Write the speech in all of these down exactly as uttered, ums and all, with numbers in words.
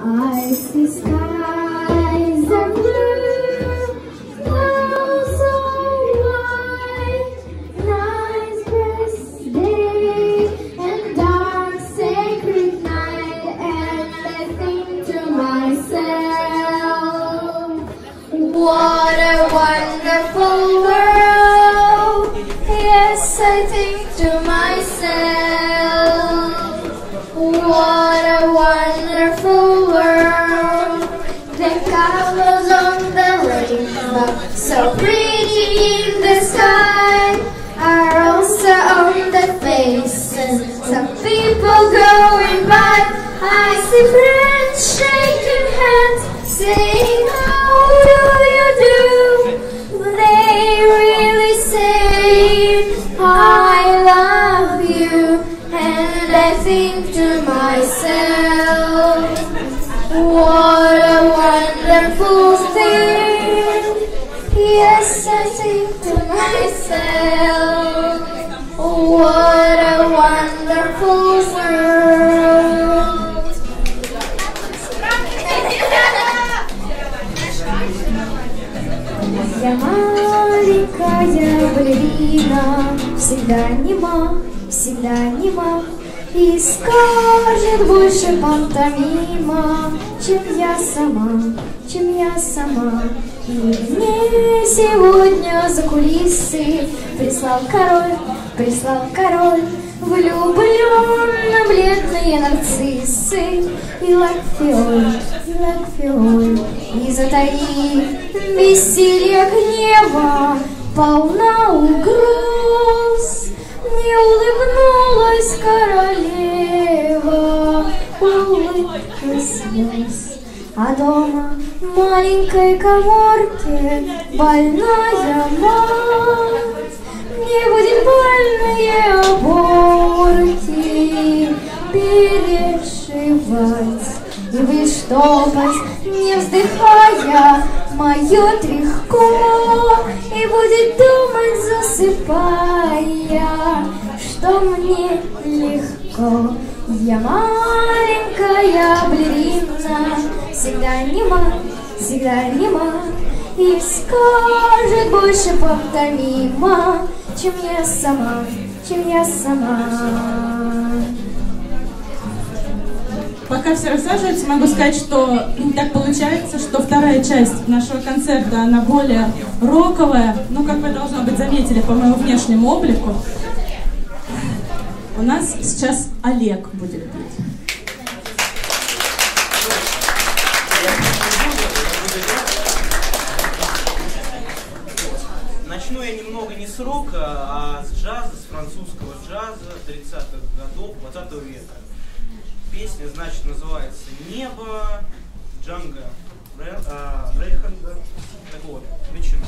I see skies of blue, clouds of white, nice brisk day and dark sacred night, and I think to myself, what a wonderful world. Yes, I think to myself, what a wonderful world. The colors on the rainbow, so pretty in the sky, are also on the faces some people going by. I see friends shaking hands, saying, how do you do? They really say, I love you. And I think to myself, what a wonderful thing. Yes, I think to myself, what a wonderful world. Я маленькая балерина, всегда нема, всегда нема, и скажет больше пантомима, чем я сама, чем я сама. И мне сегодня за кулисы прислал король, прислал король влюбленно-бледные нарциссы и лакфиоль, и лакфиоль. И затаив веселье гнева, полна угроз, не улыбнулась королева, улыбка слез. А дома в маленькой коморке больная мать, не будет больные оборки перешивать и будет штопать, не вздыхая, мое тряхко, и будет думать, засыпая, что мне легко. Я маленькая балерина, всегда нема, всегда нема, и скажет больше пантомима, чем я сама, чем я сама. Пока все рассаживаются, могу сказать, что так получается, что вторая часть нашего концерта, она более роковая. Ну, как вы, должно быть, заметили по моему внешнему облику. У нас сейчас Олег будет петь. Начну я немного не с рока, а с джаза, с французского джаза тридцатых годов двадцатого века. Песня, значит, называется «Небо», Джанго Рейхарда. Так вот, начинаем.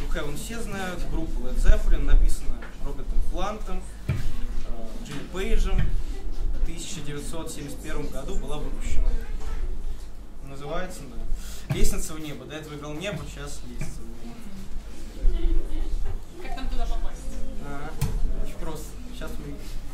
Heaven все знают, группа Led Zeppelin, написана Робертом Плантом, Джимми Пейджем, в тысяча девятьсот семьдесят первом году была выпущена. Называется, да, «Лестница в небо». До этого играл «Небо», сейчас «Лестница в небо». Как нам туда попасть? А, очень просто. Сейчас мы...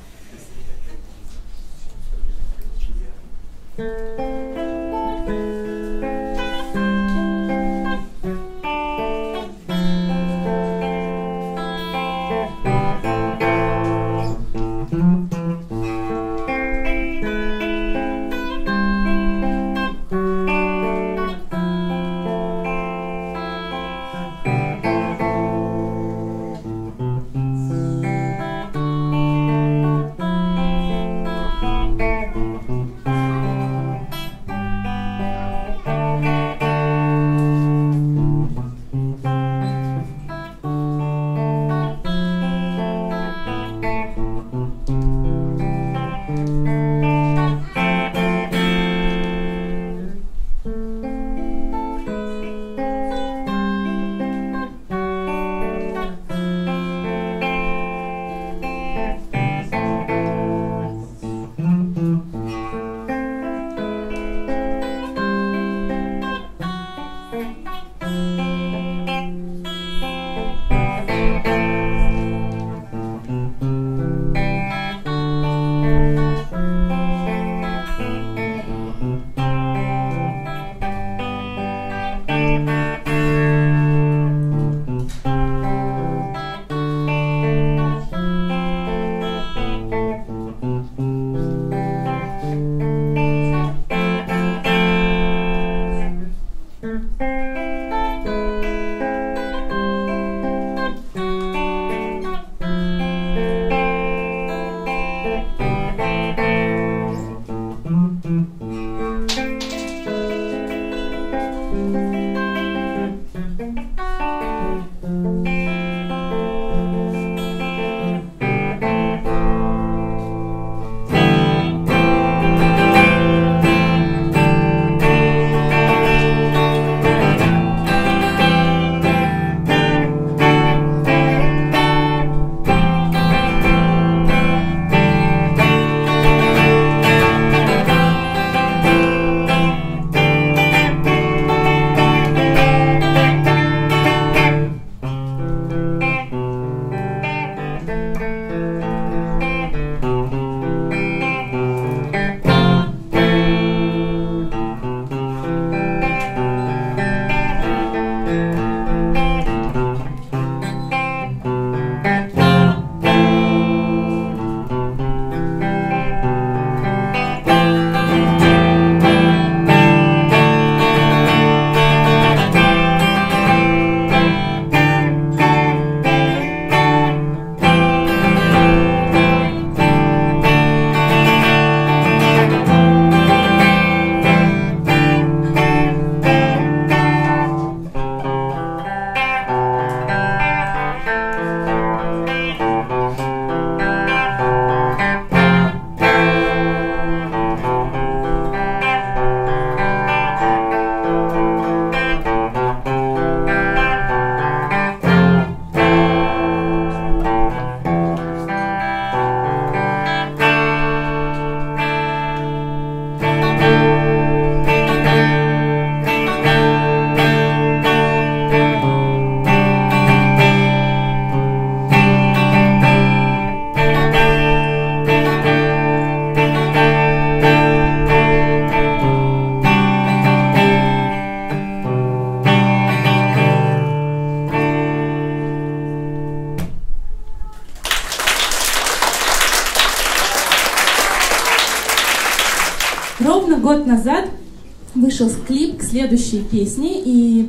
Ровно год назад вышел клип к следующей песне, и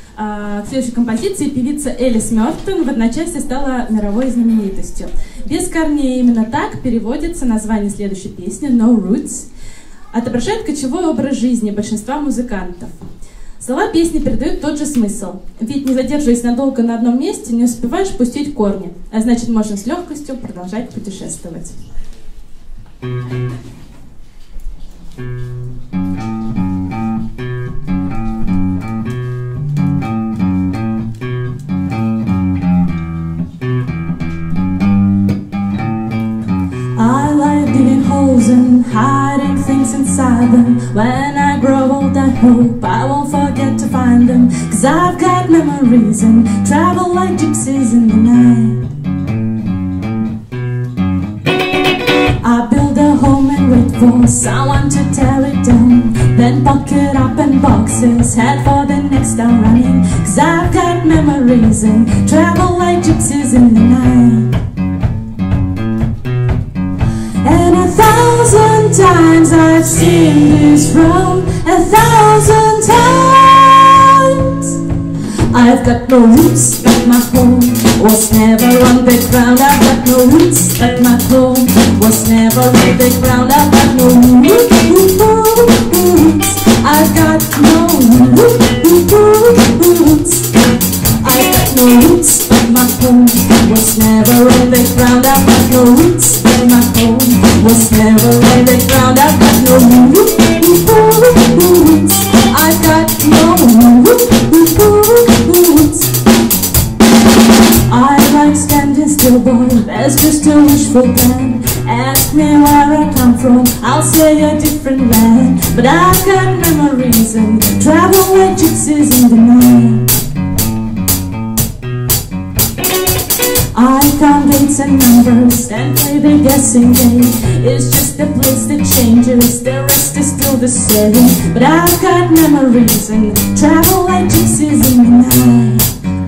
э, к следующей композиции певица Элис Мёртон в одночасье стала мировой знаменитостью. Без корней именно так переводится название следующей песни «No Roots», отображает кочевой образ жизни большинства музыкантов. Слова песни передают тот же смысл, ведь не задерживаясь надолго на одном месте, не успеваешь пустить корни, а значит можно с легкостью продолжать путешествовать. hiding things inside them. When I grow old, I hope I won't forget to find them, 'cause I've got memories and travel like gypsies in the night. I build a home and wait for someone to tear it down, then pack it up in boxes, head for the next town running, 'cause I've got memories and travel like gypsies in the night. And a thousand times I've seen this road, a thousand times. I've got no roots, but my home was never on the ground. I've got no roots, but my home was never on the ground. I've got no roots. I've got no roots. I've got no roots, but my home was never on the ground. I've got no roots, but my home was never on the ground. I've got no roots. I've got no roots. I like standing still, boy, that's just a wishful plan. Ask me where I come from, I'll say a different land. But I've got memories and travel like gypsies in the night. I count dates and numbers and play the guessing game. It's just a place that changes, the rest is still the same. But I've got memories and travel like gypsies in the night.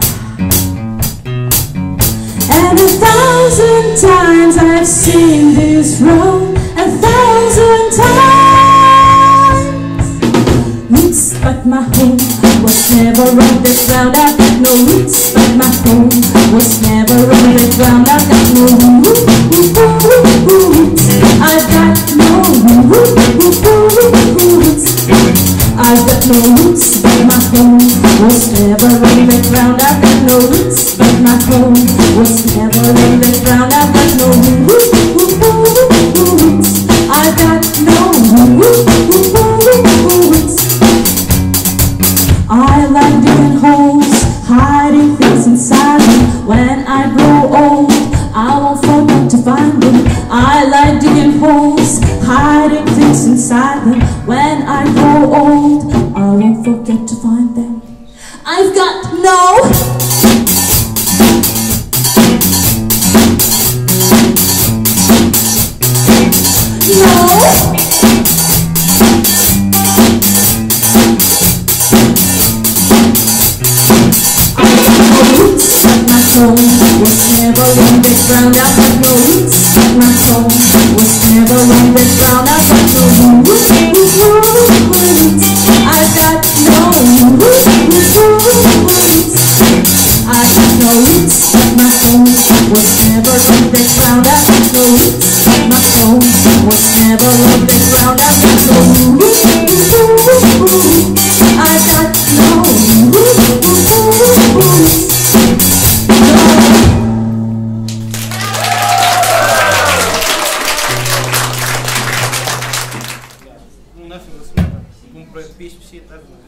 And a thousand times I've seen this road, a thousand times. Roots, but my home was never on the ground. I've got no roots, but my home was never on the ground. I've got no roots. I've got no roots. I've got no roots, but my home was never on the ground. I've got no roots, but my home was never on the ground. I've got no roots. I've got no roots. I like digging holes, hiding things inside me. When I grow old, I won't forget to find them. I like digging holes, hiding things inside them. When I grow old, I won't forget to find them. I've got no No home was never on the ground. I've got no roots, but my home was never on the ground. I've got no roots. I've got no roots. I've got no roots, but my home was never on the ground. I've got no roots, but my home was never on the ground. I've got no roots. I've got no roots. Ну нафиг рассматривать. Будем про эту песню все и так знают.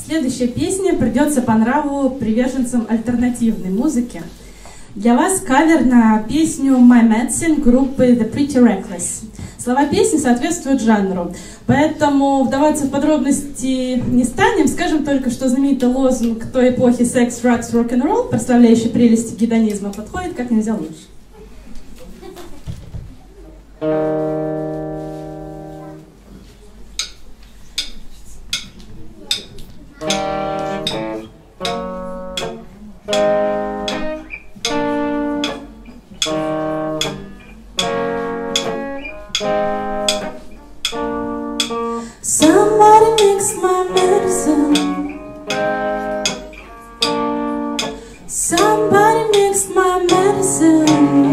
Следующая песня придется по нраву приверженцам альтернативной музыки. Для вас кавер на песню My Medicine группы The Pretty Reckless. Слова песни соответствуют жанру, поэтому вдаваться в подробности не станем. Скажем только, что знаменитый лозунг той эпохи «Sex, drugs, rock'n'roll», прославляющий прелести гедонизма, подходит как нельзя лучше. Somebody mix my medicine. Somebody mix my medicine.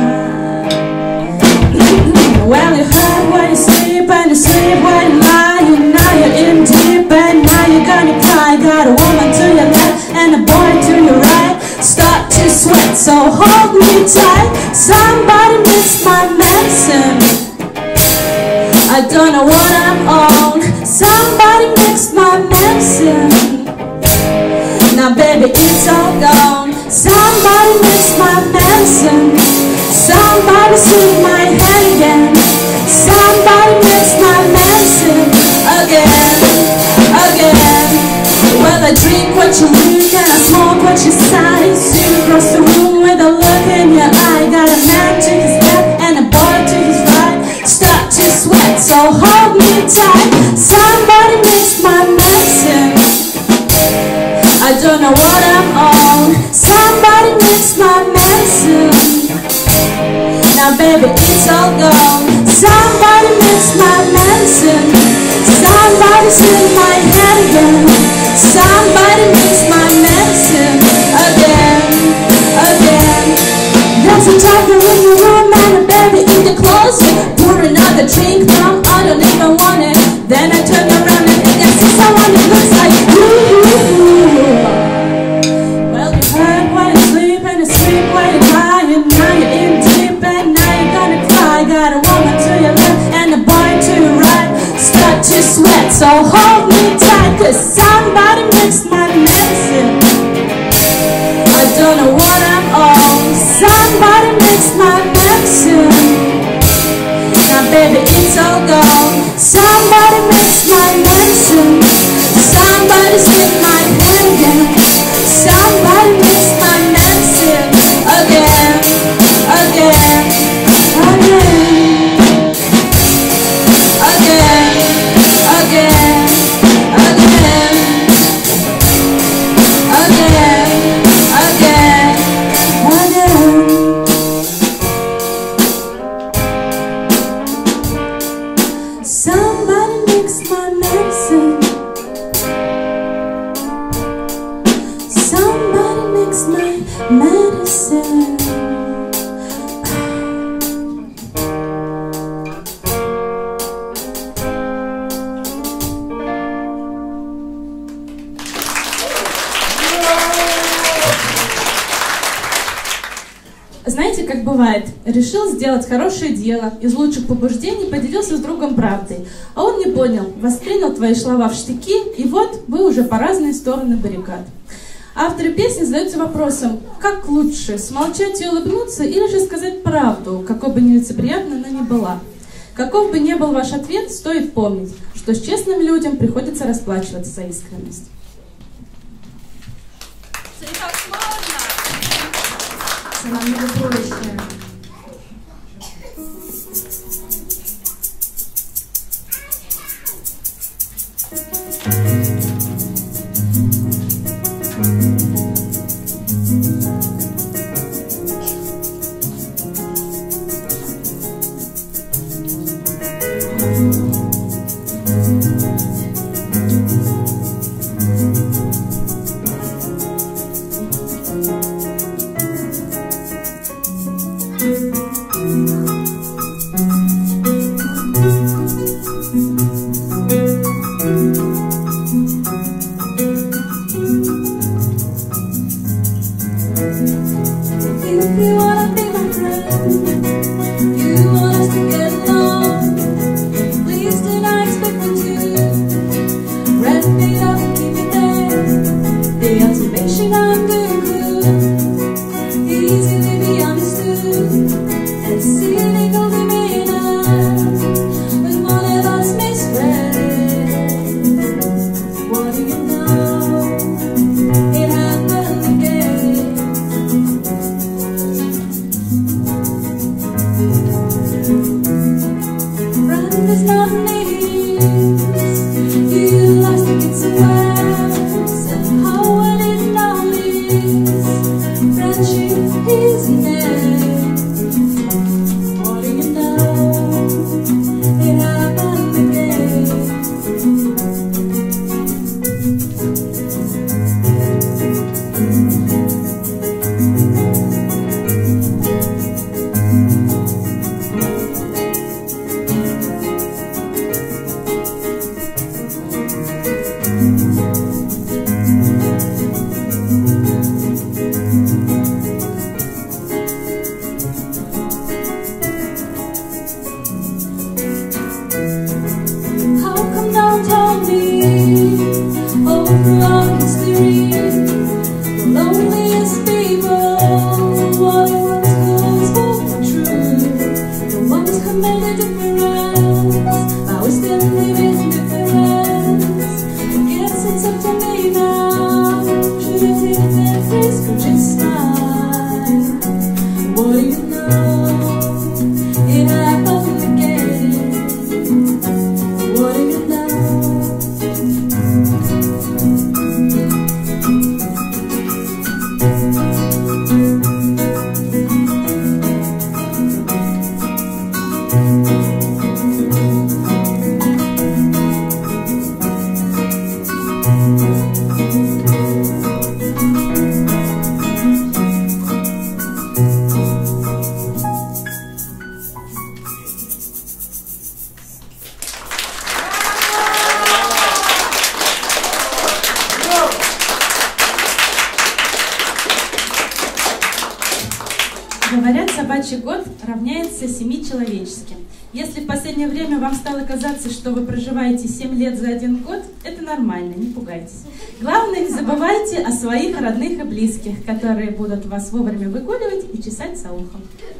Well, you heard when you sleep and you sleep when you lie. Now you're in deep and now you're gonna cry. Got a woman to your left and a boy to your right. Start to sweat, so hold me tight. Somebody mix my medicine. I don't know what I'm on. Somebody mix my medicine. Now baby, it's all gone. Somebody mix my medicine. Somebody sing my head again. Somebody mix my medicine. Again, again. Well, I drink what you drink and I smoke what you sigh. See you across the room with a look in your eye. Got a man to his left and a boy to his right. Start to sweat, so hold me tight. Somebody mix my medicine. I don't know what I'm on. Somebody mix my medicine. Now baby, it's all gone. Somebody mix my medicine. Somebody sing my head again. Somebody mix my medicine. Again, again. There's a tiger in the room and a baby in the closet. Pour another drink, now I don't even want it. Then I turn around and think I see someone that looks like you. Well, you heard when you sleep and you sleep when you lie. And now you're in deep and now you're gonna cry. Got a woman to your left and a boy to your right. Start to sweat, so hold me tight. Cause somebody mixed my medicine. I don't know what I'm on. Somebody mixed my medicine. Now baby, it's all gone. Somebody mix my medicine. Somebody sing my head again. Somebody mix my medicine. Again, again, again. Again, again, again. Again, again, again. Somebody mix my medicine. Somebody mix my medicine. Знаете, как бывает, решил сделать хорошее дело, из лучших побуждений поделился с другом правдой, а он не понял, воспринял твои слова в штыки, и вот вы уже по разные стороны баррикад. Авторы песни задаются вопросом, как лучше, смолчать и улыбнуться, или же сказать правду, какой бы нелицеприятной она ни была. Каков бы ни был ваш ответ, стоит помнить, что с честными людям приходится расплачиваться за искренность. Намного проще. Говорят, собачий год равняется семи человеческим. Если в последнее время вам стало казаться, что вы проживаете семь лет за один год, это нормально, не пугайтесь. Главное, не забывайте о своих родных и близких, которые будут вас вовремя выгуливать и чесать за ухом.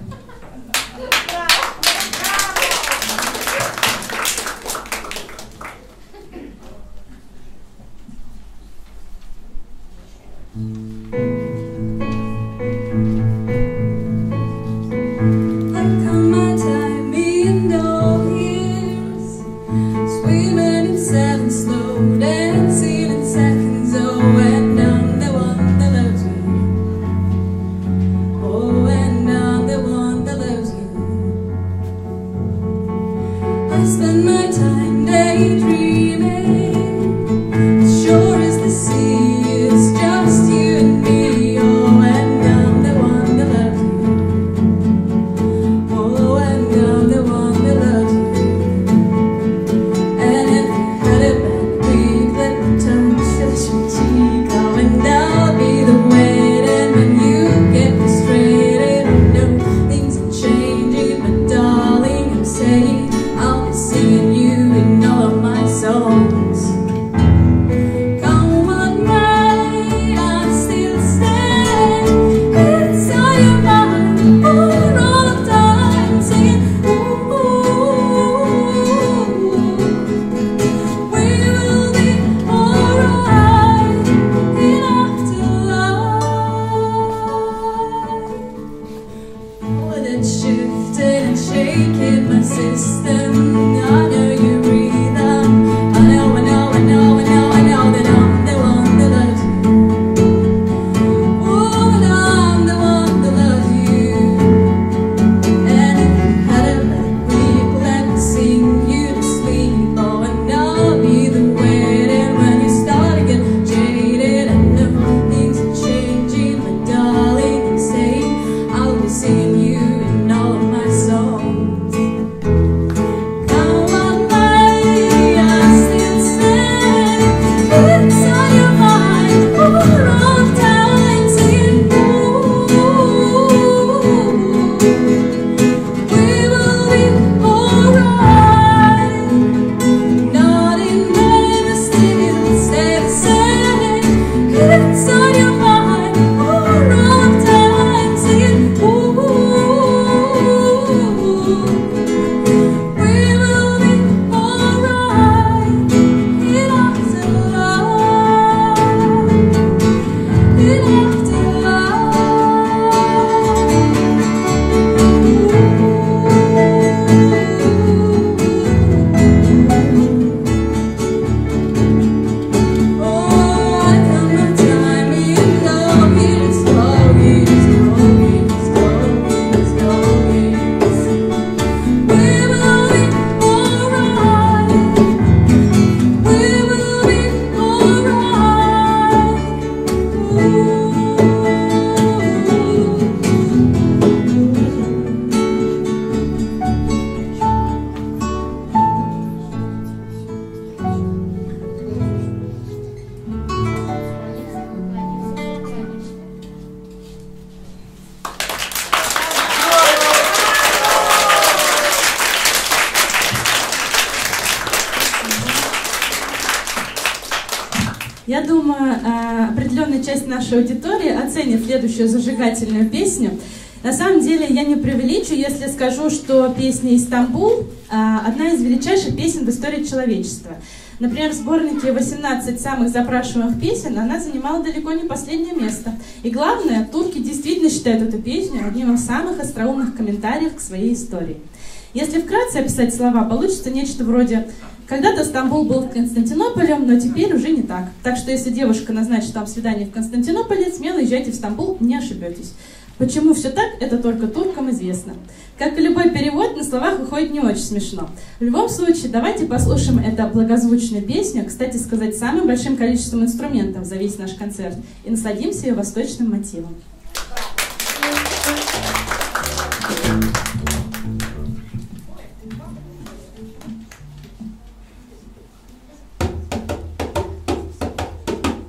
Я думаю, определенная часть нашей аудитории оценит следующую зажигательную песню. На самом деле я не преувеличу, если скажу, что песня «Истамбул» одна из величайших песен в истории человечества. Например, в сборнике восемнадцать самых запрашиваемых песен она занимала далеко не последнее место. И главное, турки действительно считают эту песню одним из самых остроумных комментариев к своей истории. Если вкратце описать слова, получится нечто вроде «Когда-то Стамбул был Константинополем, но теперь уже не так. Так что если девушка назначит вам свидание в Константинополе, смело езжайте в Стамбул, не ошибетесь». Почему все так, это только туркам известно. Как и любой перевод, на словах выходит не очень смешно. В любом случае, давайте послушаем эту благозвучную песню, кстати сказать, самым большим количеством инструментов за весь наш концерт, и насладимся ее восточным мотивом.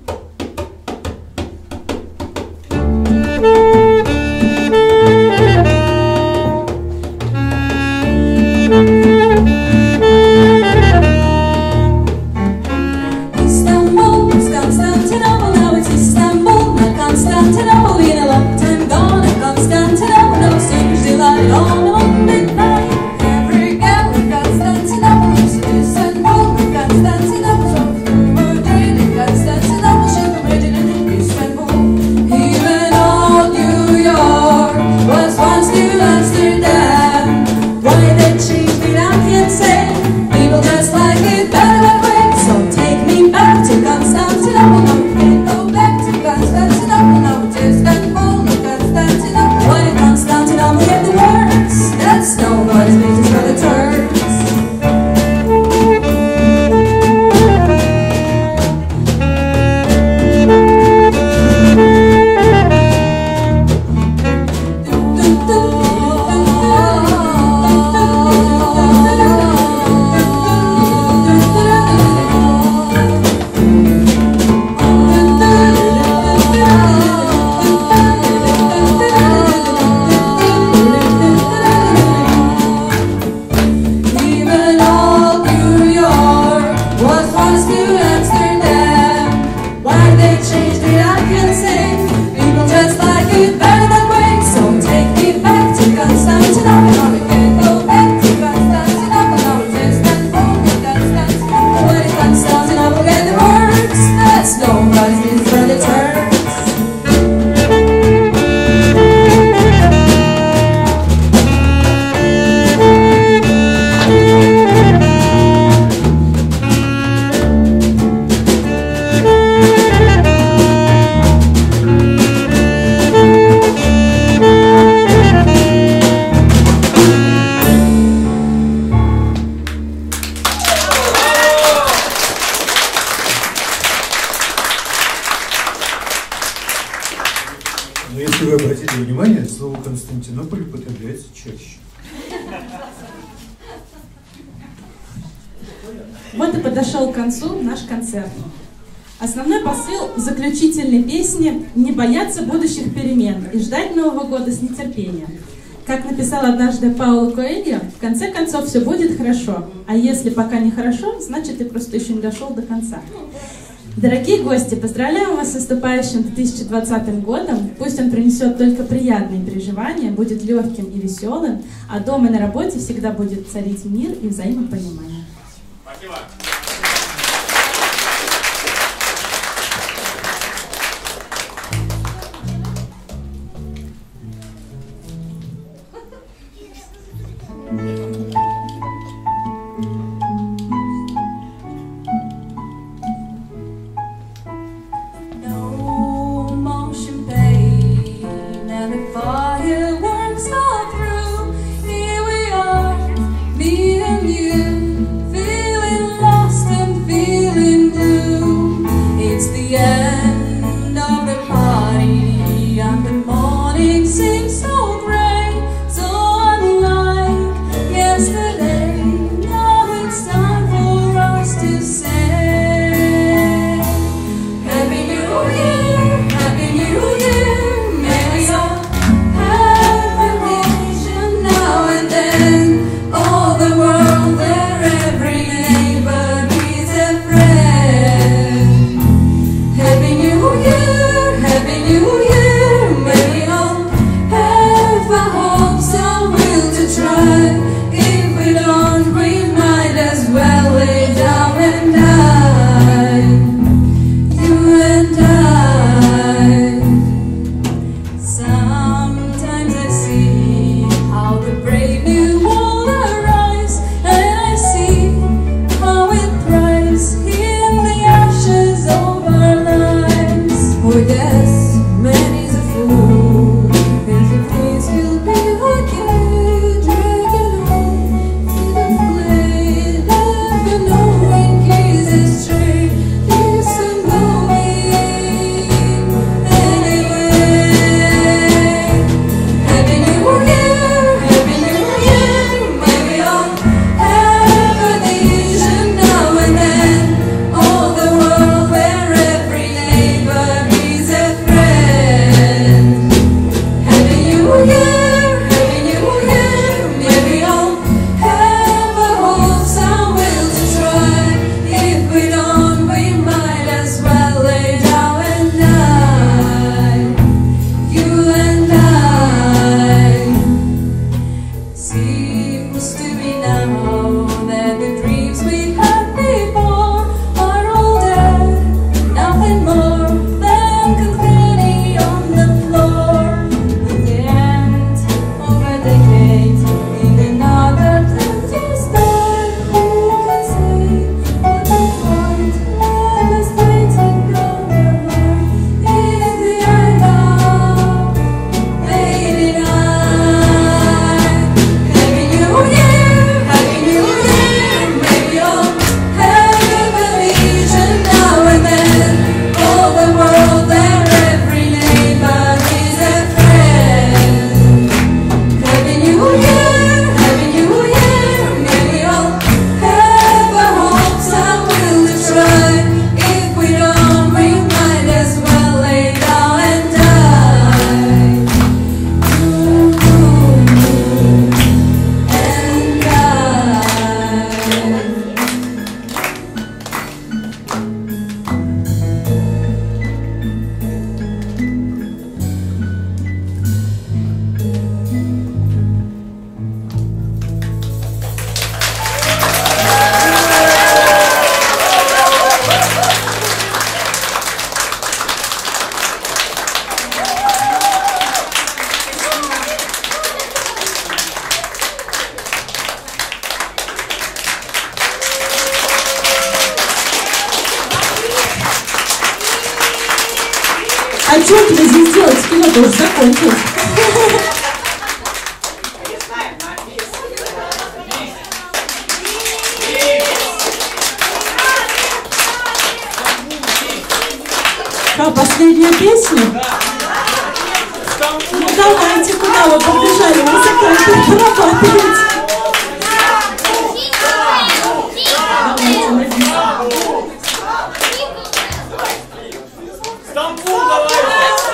Thank you. Constantinople, now it's Istanbul, not Constantinople. Been a long time gone at Constantinople, no sooner still I on on midnight. Every gal in Constantinople used to Istanbul, not Constantinople. So through Madrid and Constantinople, she originated in Istanbul. Even old New York was once New Amsterdam. Why they changed it, I can't say. People just like it better that way. So take me back to Constantinople. No, we can't go back to Constantinople. No, it's Istanbul, not Constantinople. Why did Constantinople get the words? That's nobody's business for the Turks. Но если вы обратили внимание, слово Константинополь употребляется чаще. Вот и подошел к концу наш концерт. Основной посыл заключительной песни — не бояться будущих перемен и ждать Нового года с нетерпением. Как написал однажды Пауло Коэльо, в конце концов все будет хорошо, а если пока не хорошо, значит ты просто еще не дошел до конца. Дорогие гости, поздравляем вас с наступающим две тысячи двадцатым годом. Пусть он принесет только приятные переживания, будет легким и веселым, а дома и на работе всегда будет царить мир и взаимопонимание. Спасибо. Fireworks all through, here we are, me and you, feeling lost. А что тебе здесь делать? Кино тоже закончилось. Что, последняя песня? Ну давайте, куда вы побежали? Музыканты, прорабатывайте. Давайте, написано. Стамбул, давай!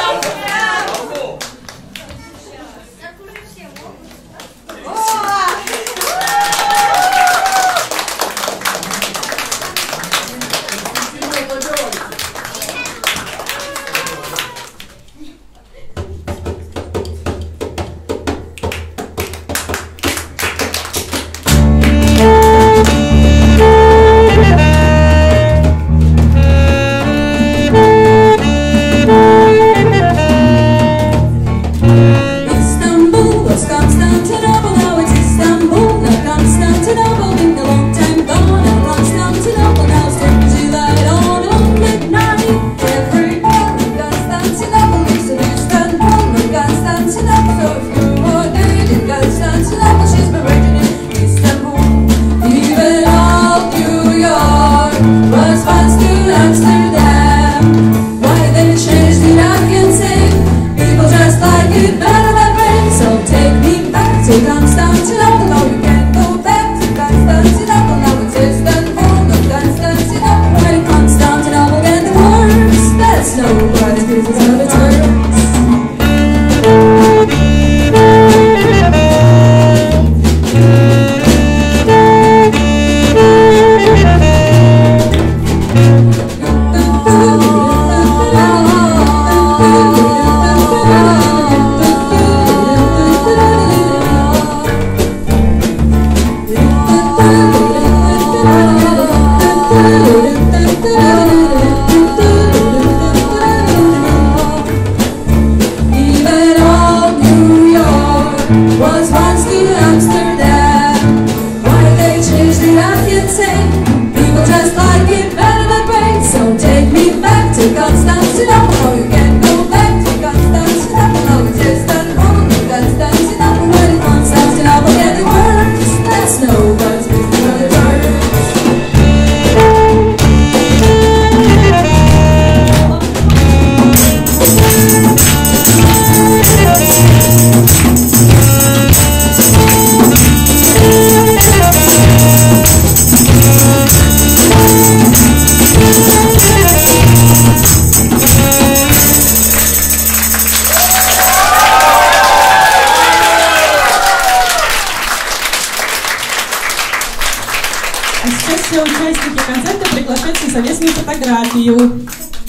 Все участники концерта приглашаются на совместную фотографию.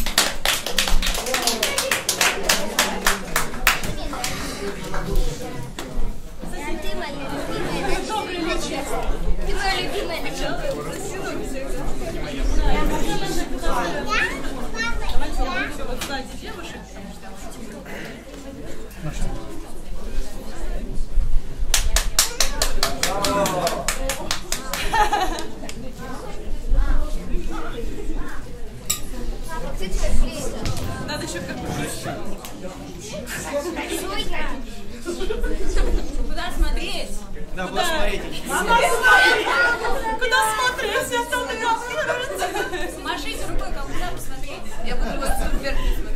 Надо еще как-то. Куда смотреть? Да, куда смотреть? Куда смотреть? Все остальные. Машите рукой, куда посмотреть. Я буду вот вверх не смотреть.